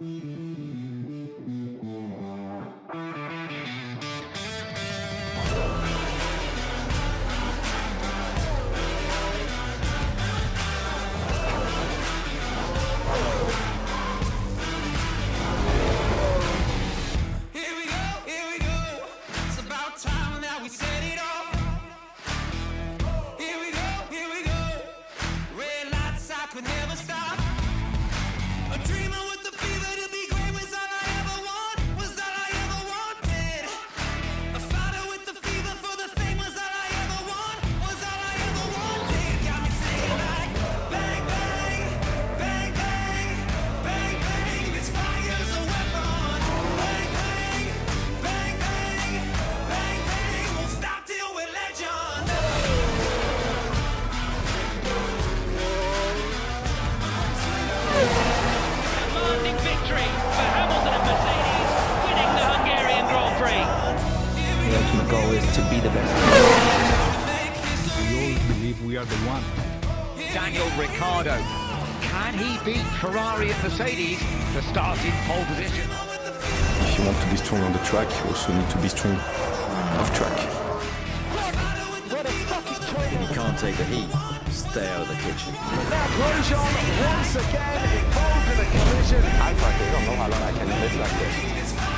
Could never stop. A dreamer with the fever to be great was all I ever want, was all I ever wanted. A fighter with the fever for the fame was all I ever want, was all I ever wanted. Got me saying like bang bang, bang bang, bang bang. This fire's a weapon. Bang bang, bang bang, bang bang. Won't stop till we're legend. Victory for Hamilton and Mercedes, winning the Hungarian Grand Prix. The ultimate goal is to be the best. We always believe we are the one. Daniel Ricciardo, can he beat Ferrari and Mercedes to start in pole position? If you want to be strong on the track, you also need to be strong off track. You can't take the heat, stay out of the kitchen. Now Grosjean once again involved in a collision. I frankly don't know how long I can live like this.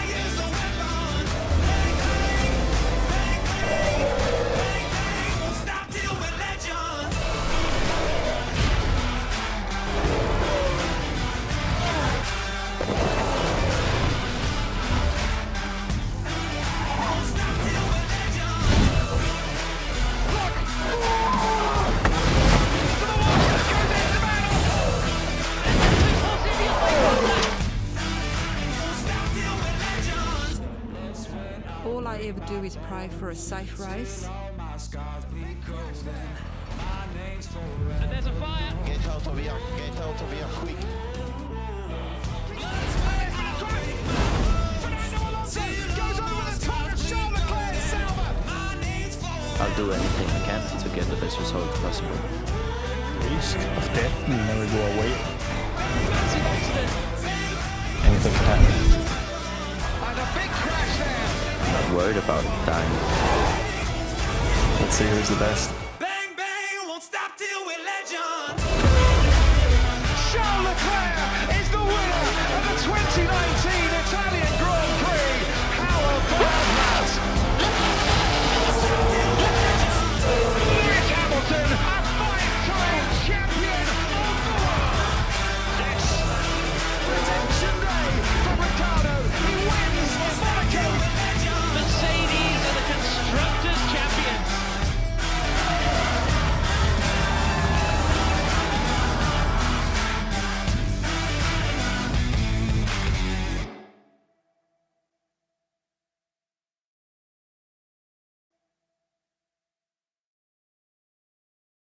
All I ever do is pray for a safe race. And there's a fire. Get out of here quick. I'll do anything I can to get the best result possible. Risk of death will never go away. Anything can happen. And a big crash there. I'm not worried about dying. Let's see who's the best.